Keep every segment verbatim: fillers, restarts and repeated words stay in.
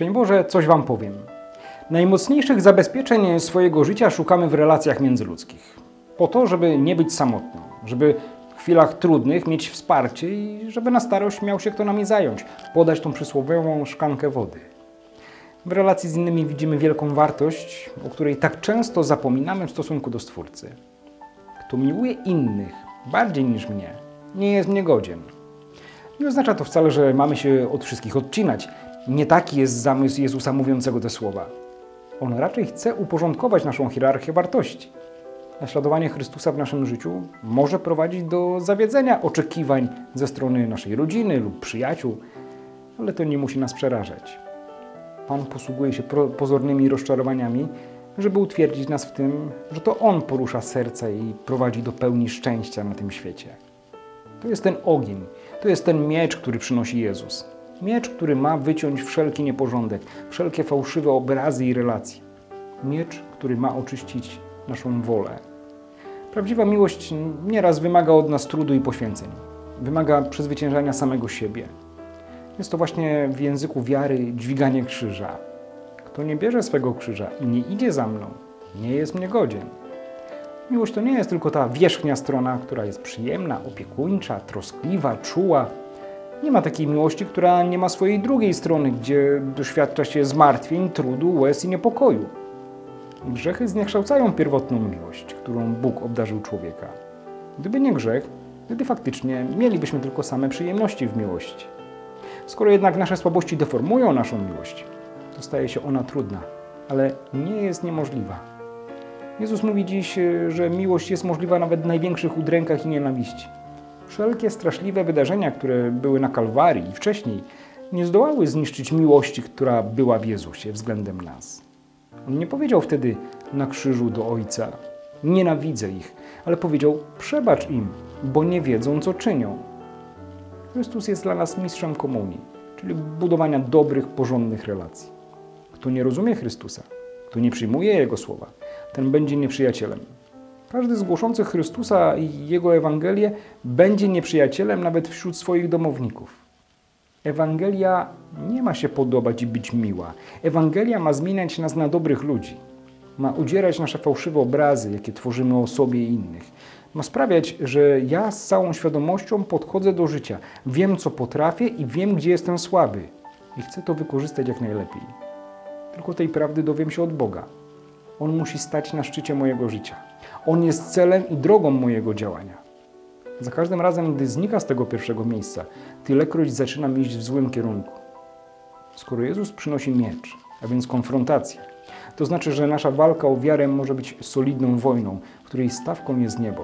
Szczęść Boże, coś Wam powiem. Najmocniejszych zabezpieczeń swojego życia szukamy w relacjach międzyludzkich. Po to, żeby nie być samotnym, żeby w chwilach trudnych mieć wsparcie i żeby na starość miał się kto nami zająć, podać tą przysłowiową szklankę wody. W relacji z innymi widzimy wielką wartość, o której tak często zapominamy w stosunku do Stwórcy. Kto miłuje innych bardziej niż mnie, nie jest mnie godzien. Nie oznacza to wcale, że mamy się od wszystkich odcinać. Nie taki jest zamysł Jezusa mówiącego te słowa. On raczej chce uporządkować naszą hierarchię wartości. Naśladowanie Chrystusa w naszym życiu może prowadzić do zawiedzenia oczekiwań ze strony naszej rodziny lub przyjaciół, ale to nie musi nas przerażać. Pan posługuje się pozornymi rozczarowaniami, żeby utwierdzić nas w tym, że to On porusza serce i prowadzi do pełni szczęścia na tym świecie. To jest ten ogień, to jest ten miecz, który przynosi Jezus. Miecz, który ma wyciąć wszelki nieporządek, wszelkie fałszywe obrazy i relacje. Miecz, który ma oczyścić naszą wolę. Prawdziwa miłość nieraz wymaga od nas trudu i poświęceń. Wymaga przezwyciężania samego siebie. Jest to właśnie w języku wiary dźwiganie krzyża. Kto nie bierze swego krzyża i nie idzie za mną, nie jest mnie godzien. Miłość to nie jest tylko ta wierzchnia strona, która jest przyjemna, opiekuńcza, troskliwa, czuła. Nie ma takiej miłości, która nie ma swojej drugiej strony, gdzie doświadcza się zmartwień, trudu, łez i niepokoju. Grzechy zniekształcają pierwotną miłość, którą Bóg obdarzył człowieka. Gdyby nie grzech, wtedy faktycznie mielibyśmy tylko same przyjemności w miłości. Skoro jednak nasze słabości deformują naszą miłość, to staje się ona trudna, ale nie jest niemożliwa. Jezus mówi dziś, że miłość jest możliwa nawet w największych udrękach i nienawiści. Wszelkie straszliwe wydarzenia, które były na Kalwarii i wcześniej, nie zdołały zniszczyć miłości, która była w Jezusie względem nas. On nie powiedział wtedy na krzyżu do Ojca: nienawidzę ich, ale powiedział: przebacz im, bo nie wiedzą, co czynią. Chrystus jest dla nas mistrzem komunii, czyli budowania dobrych, porządnych relacji. Kto nie rozumie Chrystusa, kto nie przyjmuje Jego słowa, ten będzie nieprzyjacielem. Każdy z głoszących Chrystusa i Jego Ewangelię będzie nieprzyjacielem nawet wśród swoich domowników. Ewangelia nie ma się podobać i być miła. Ewangelia ma zmieniać nas na dobrych ludzi. Ma udzierać nasze fałszywe obrazy, jakie tworzymy o sobie i innych. Ma sprawiać, że ja z całą świadomością podchodzę do życia. Wiem, co potrafię i wiem, gdzie jestem słaby. I chcę to wykorzystać jak najlepiej. Tylko tej prawdy dowiem się od Boga. On musi stać na szczycie mojego życia. On jest celem i drogą mojego działania. Za każdym razem, gdy znika z tego pierwszego miejsca, tylekroć zaczynam iść w złym kierunku. Skoro Jezus przynosi miecz, a więc konfrontację, to znaczy, że nasza walka o wiarę może być solidną wojną, której stawką jest niebo.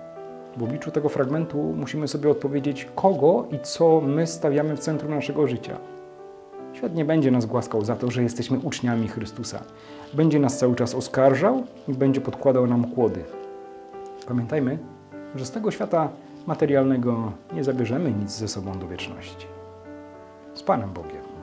W obliczu tego fragmentu musimy sobie odpowiedzieć, kogo i co my stawiamy w centrum naszego życia. Świat nie będzie nas głaskał za to, że jesteśmy uczniami Chrystusa. Będzie nas cały czas oskarżał i będzie podkładał nam kłody. Pamiętajmy, że z tego świata materialnego nie zabierzemy nic ze sobą do wieczności. Z Panem Bogiem.